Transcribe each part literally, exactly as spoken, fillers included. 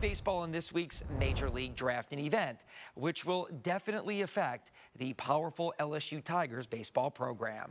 baseball in this week's Major League drafting event, which will definitely affect the powerful L S U Tigers baseball program.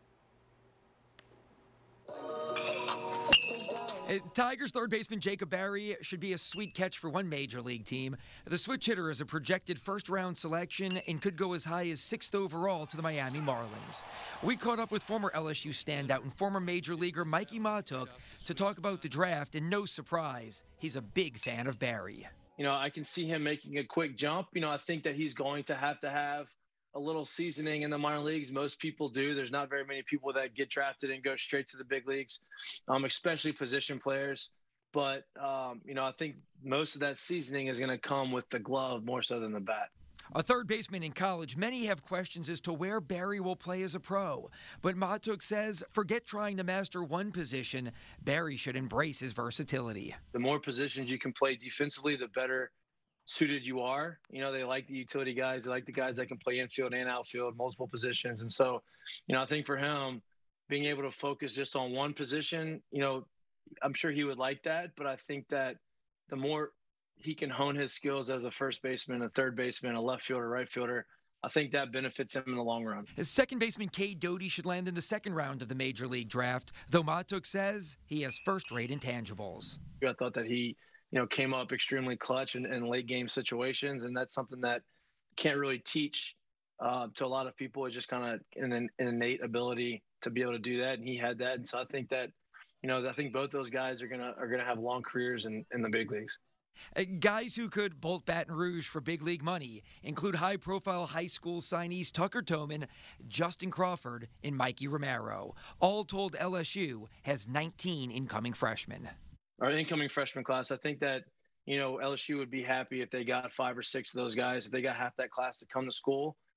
Uh, Tigers third baseman Jacob Berry should be a sweet catch for one major league team. The switch hitter is a projected first-round selection and could go as high as sixth overall to the Miami Marlins. We caught up with former L S U standout and former major leaguer Mikie Mahtook to talk about the draft, and no surprise, he's a big fan of Berry. You know, I can see him making a quick jump. You know, I think that he's going to have to have a little seasoning in the minor leagues. Most people do. There's not very many people that get drafted and go straight to the big leagues, um, especially position players. But, um, you know, I think most of that seasoning is going to come with the glove more so than the bat. A third baseman in college, many have questions as to where Berry will play as a pro. But Mahtook says, forget trying to master one position. Berry should embrace his versatility. The more positions you can play defensively, the better suited you are. You know, they like the utility guys. They like the guys that can play infield and outfield, multiple positions. And so, you know, I think for him, being able to focus just on one position, you know, I'm sure he would like that. But I think that the more he can hone his skills as a first baseman, a third baseman, a left fielder, right fielder, I think that benefits him in the long run. His second baseman, Cade Doty, should land in the second round of the Major League draft, though Mahtook says he has first-rate intangibles. I thought that he, you know, came up extremely clutch in, in late game situations. And that's something that can't really teach uh, to a lot of people. It's just kind of an, an innate ability to be able to do that. And he had that. And so I think that, you know, I think both those guys are going to, are going to have long careers in, in the big leagues. Uh, guys who could bolt Baton Rouge for big league money include high-profile high school signees Tucker Toman, Justin Crawford, and Mikey Romero. All told, L S U has nineteen incoming freshmen. Our incoming freshman class, I think that, you know, L S U would be happy if they got five or six of those guys, if they got half that class to come to school.